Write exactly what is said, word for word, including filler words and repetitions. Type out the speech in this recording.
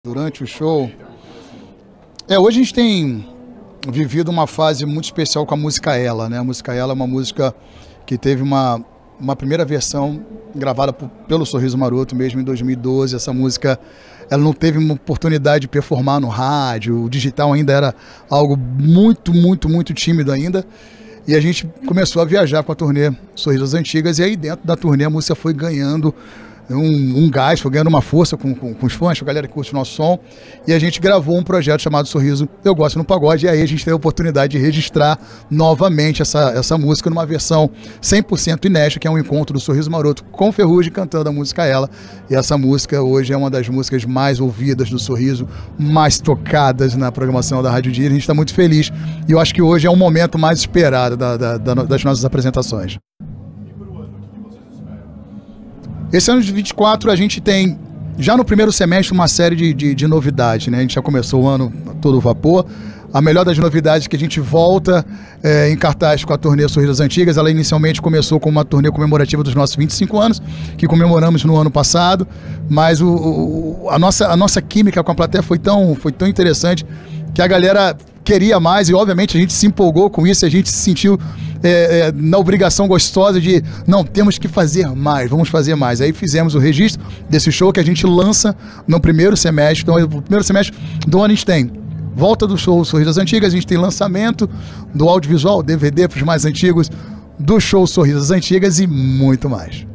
Durante o show. É, hoje a gente tem vivido uma fase muito especial com a música Ela, né? A música Ela é uma música que teve uma, uma primeira versão gravada por, pelo Sorriso Maroto mesmo em dois mil e doze. Essa música, ela não teve uma oportunidade de performar no rádio, o digital ainda era algo muito, muito, muito tímido ainda. E a gente começou a viajar com a turnê Sorrisos Antigas, e aí dentro da turnê a música foi ganhando Um, um gás, foi ganhando uma força com, com, com os fãs, com a galera que curte o nosso som, e a gente gravou um projeto chamado Sorriso Eu Gosto no Pagode, e aí a gente teve a oportunidade de registrar novamente essa, essa música numa versão cem por cento inédita, que é um encontro do Sorriso Maroto com o Ferrugem cantando a música Ela, e essa música hoje é uma das músicas mais ouvidas do Sorriso, mais tocadas na programação da Rádio Dia. A gente está muito feliz, e eu acho que hoje é um momento mais esperado da, da, da, das nossas apresentações. Esse ano de vinte e quatro a gente tem, já no primeiro semestre, uma série de, de, de novidades, né? A gente já começou o ano a todo vapor. A melhor das novidades é que a gente volta é, em cartaz com a turnê Sorrisos Antigas. Ela inicialmente começou com uma turnê comemorativa dos nossos vinte e cinco anos, que comemoramos no ano passado, mas o, o, a, nossa, a nossa química com a plateia foi tão, foi tão interessante que a galera queria mais, e obviamente a gente se empolgou com isso, a gente se sentiu é, é, na obrigação gostosa de, não, temos que fazer mais, vamos fazer mais. Aí fizemos o registro desse show que a gente lança no primeiro semestre. Então, no primeiro semestre do ano a gente tem volta do show Sorrisos Antigas, a gente tem lançamento do audiovisual, D V D para os mais antigos, do show Sorrisos Antigas e muito mais.